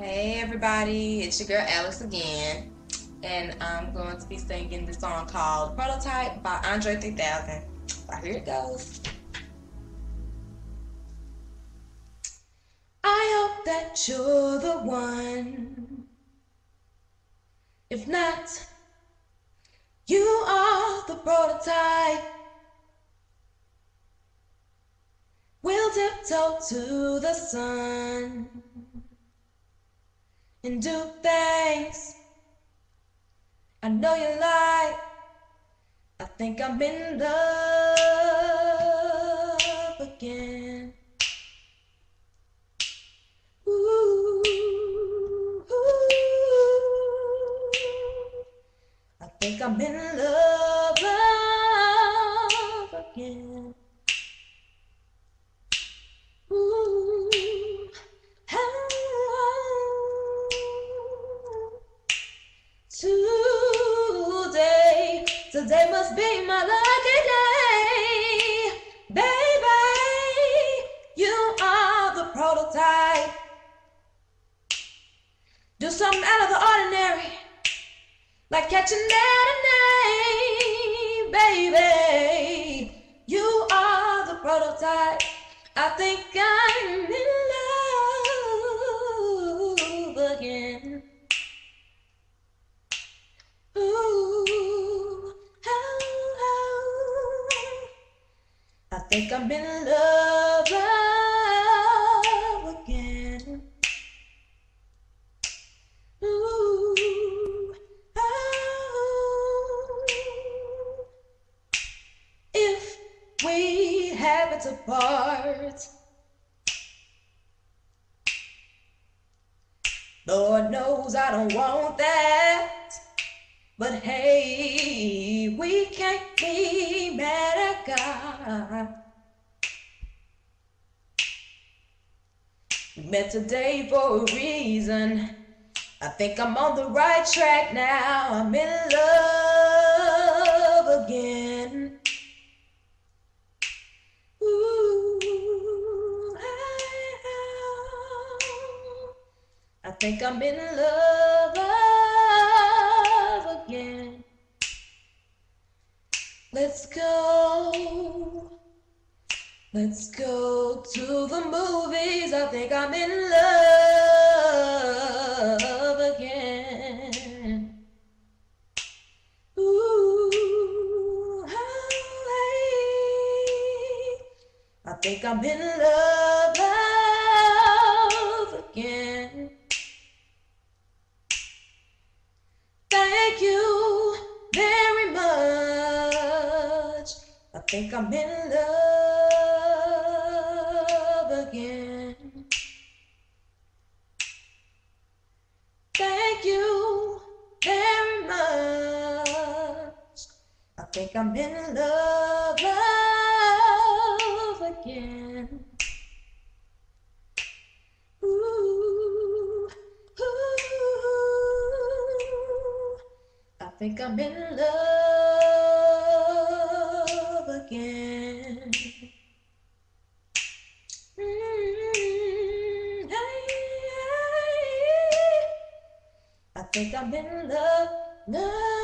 Hey everybody, it's your girl Alex again, and I'm going to be singing the song called Prototype by Andre 3000. So here it goes. I hope that you're the one. If not, you are the prototype. We'll tiptoe to the sun and do things I know you like. I think I'm in love again. Ooh, ooh. I think I'm in love again. Ooh, oh. Today must be my lucky day. Baby, you are the prototype. Do something out of the ordinary, like catching that baby. You are the prototype. I think I'm in love again. Ooh, I think I'm in love again. Ooh, oh. If we happen to part, Lord knows I don't want that. But hey, we can't be mad at God. We met today for a reason. I think I'm on the right track now. I'm in love again. Ooh, I think I'm in love again. Let's go to the movies. I think I'm in love again. Ooh, I think I'm in love again. Thank you very much. I think I'm in love again. Thank you very much. I think I'm in love again. Ooh, ooh. I think I'm in love again. Hey. I think I'm in love.